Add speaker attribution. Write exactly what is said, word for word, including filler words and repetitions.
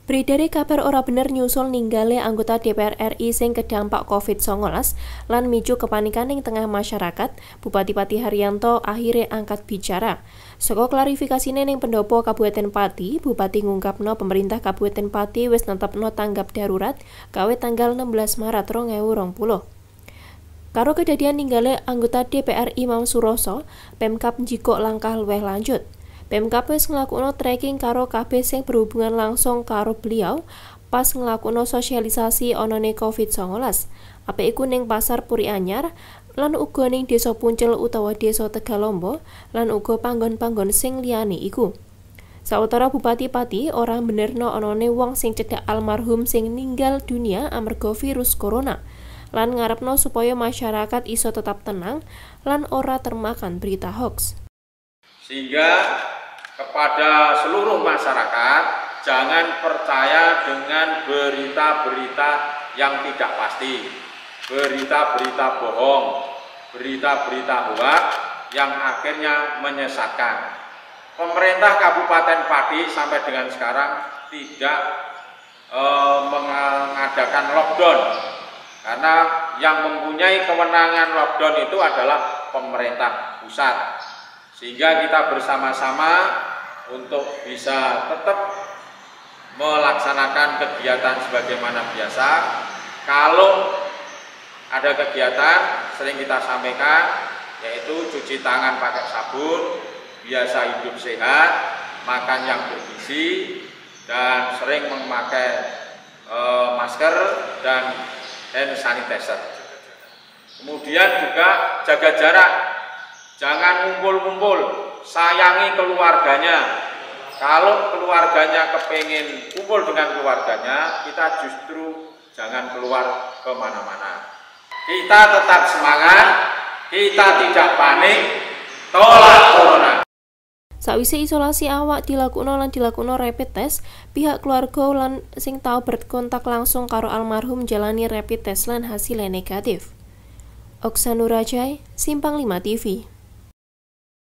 Speaker 1: Beredare kabar ora bener nyusul ninggale anggota D P R R I sing kedampak covid sembilan belas lan micu kepanikan ing tengah masyarakat, Bupati Pati Haryanto akhire angkat bicara. Saka klarifikasine ning pendopo Kabupaten Pati, Bupati ngungkapno pemerintah Kabupaten Pati wis netepno tanggap darurat kawe tanggal enam belas Maret dua ribu dua puluh. Karo kedadian ninggale anggota D P R I Imam Suroso, Pemkab njikok langkah luwih lanjut. Pemkab wis nglakuno tracking karo kabeh sing berhubungan langsung karo beliau pas nglakuno sosialisasi onone covid sembilan belas. Apik iku ning Pasar Puri Anyar lan uga ning Desa Puncel utawa Desa Tegalombo lan uga panggon-panggon sing liyane iku. Sawetara Bupati Pati ora benerno onone wong sing cedhak almarhum sing ninggal dunia amarga virus corona lan ngarepno supaya masyarakat iso tetap tenang lan ora termakan berita hoax.
Speaker 2: Sehingga kepada seluruh masyarakat, jangan percaya dengan berita-berita yang tidak pasti, berita-berita bohong, berita-berita hoax yang akhirnya menyesatkan. Pemerintah Kabupaten Pati sampai dengan sekarang tidak e, mengadakan lockdown, karena yang mempunyai kewenangan lockdown itu adalah pemerintah pusat. Sehingga kita bersama-sama untuk bisa tetap melaksanakan kegiatan sebagaimana biasa. Kalau ada kegiatan, sering kita sampaikan, yaitu cuci tangan pakai sabun, biasa hidup sehat, makan yang bergizi, dan sering memakai e, masker dan hand sanitizer. Kemudian juga jaga jarak. Jangan ngumpul-ngumpul, sayangi keluarganya. Kalau keluarganya kepingin kumpul dengan keluarganya, kita justru jangan keluar kemana-mana. Kita tetap semangat, kita tidak panik, tolak corona.
Speaker 1: Sawise isolasi awak dilakuno lan dilakuno rapid test, pihak keluarga lan sing tau berkontak langsung karo almarhum jalani rapid test lan hasilnya negatif. Oksanurajai, Simpang lima T V.